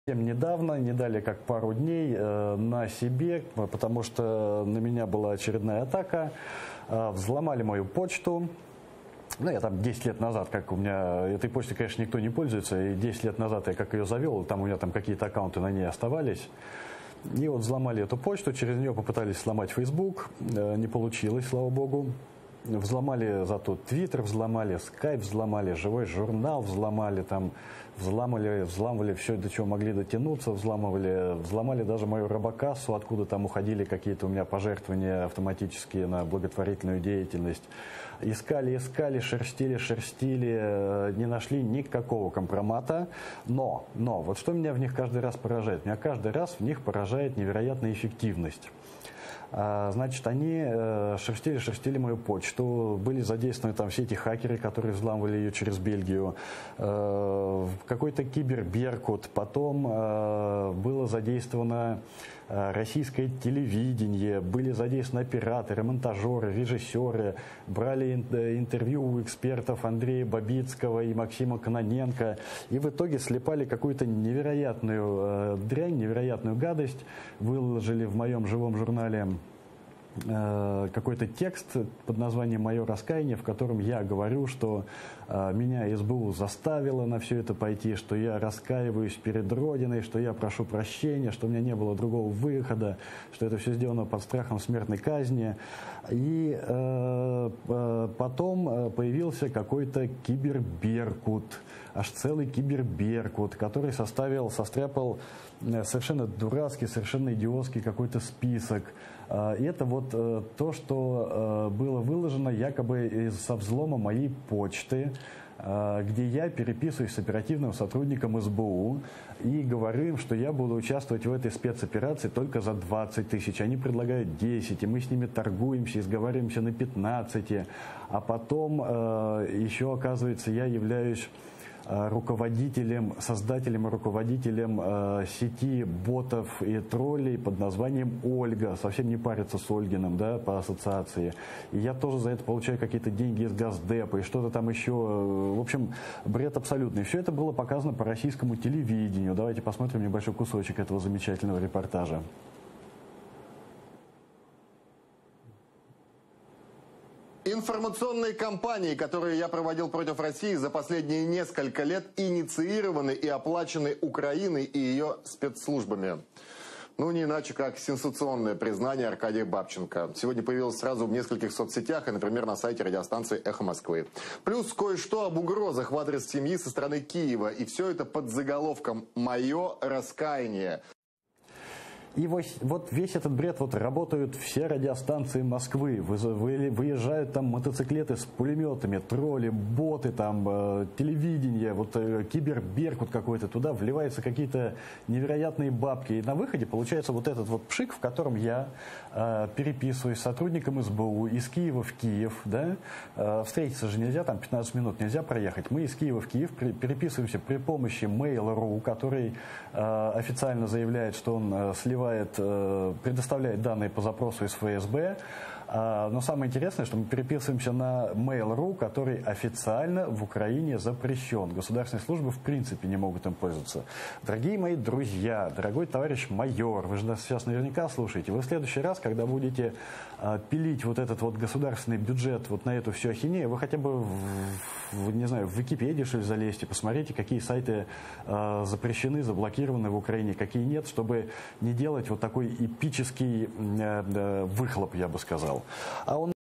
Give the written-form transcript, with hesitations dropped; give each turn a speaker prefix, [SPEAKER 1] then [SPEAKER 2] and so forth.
[SPEAKER 1] Недавно, не дали как пару дней на себе, потому что на меня была очередная атака. Взломали мою почту. Ну, я там 10 лет назад, как у меня, этой почтой, конечно, никто не пользуется, и 10 лет назад я как ее завел, там у меня там какие-то аккаунты на ней оставались. И вот взломали эту почту, через нее попытались сломать Facebook, не получилось, слава богу. Взломали зато Twitter, взломали Skype, взломали живой журнал, взломали там, взламывали все, до чего могли дотянуться, взломали даже мою робокассу, откуда там уходили какие-то у меня пожертвования автоматические на благотворительную деятельность. Искали, шерстили, не нашли никакого компромата, но вот что меня в них каждый раз поражает? Меня каждый раз в них поражает невероятная эффективность. Значит, они шерстили мою почту, были задействованы там все эти хакеры, которые взламывали ее через Бельгию, какой-то киберберкут, потом было задействовано российское телевидение, были задействованы операторы, монтажеры, режиссеры, брали интервью у экспертов Андрея Бабицкого и Максима Кононенко, и в итоге слепали какую-то невероятную дрянь, невероятную гадость, выложили в моем живом журнале какой-то текст под названием «Мое раскаяние», в котором я говорю, что меня СБУ заставило на все это пойти, что я раскаиваюсь перед Родиной, что я прошу прощения, что у меня не было другого выхода, что это все сделано под страхом смертной казни. И потом появился какой-то киберберкут, аж целый киберберкут, который состряпал совершенно дурацкий, совершенно идиотский какой-то список. И это вот то, что было выложено якобы со взлома моей почты, где я переписываюсь с оперативным сотрудником СБУ и говорю им, что я буду участвовать в этой спецоперации только за 20 тысяч. Они предлагают 10, и мы с ними торгуемся и сговариваемся на 15. А потом еще, оказывается, я являюсь создателем и руководителем сети ботов и троллей под названием Ольга. Совсем не парится с Ольгиным, да, по ассоциации. И я тоже за это получаю какие-то деньги из Газдепа и что-то там еще. В общем, бред абсолютный. Все это было показано по российскому телевидению. Давайте посмотрим небольшой кусочек этого замечательного репортажа.
[SPEAKER 2] Информационные кампании, которые я проводил против России за последние несколько лет, инициированы и оплачены Украиной и ее спецслужбами. Ну, не иначе, как сенсационное признание Аркадия Бабченко. Сегодня появилось сразу в нескольких соцсетях и, например, на сайте радиостанции «Эхо Москвы». Плюс кое-что об угрозах в адрес семьи со стороны Киева. И все это под заголовком «Мое раскаяние».
[SPEAKER 1] И вот весь этот бред, вот работают все радиостанции Москвы, выезжают там мотоциклеты с пулеметами, тролли, боты, там, телевидение, вот киберберкут какой-то, туда вливаются какие-то невероятные бабки. И на выходе получается вот этот вот пшик, в котором я переписываюсь с сотрудником СБУ из Киева в Киев, да, встретиться же нельзя, там 15 минут нельзя проехать. Мы из Киева в Киев переписываемся при помощи Mail.ru, который официально заявляет, что он предоставляет данные по запросу из ФСБ. Но самое интересное, что мы переписываемся на Mail.ru, который официально в Украине запрещен. Государственные службы в принципе не могут им пользоваться. Дорогие мои друзья, дорогой товарищ майор, вы же нас сейчас наверняка слушаете. Вы в следующий раз, когда будете пилить вот этот вот государственный бюджет вот на эту всю ахинею, вы хотя бы не знаю, в Википедию, что ли, залезьте, посмотрите, какие сайты запрещены, заблокированы в Украине, какие нет, чтобы не делать вот такой эпический выхлоп, я бы сказал. А он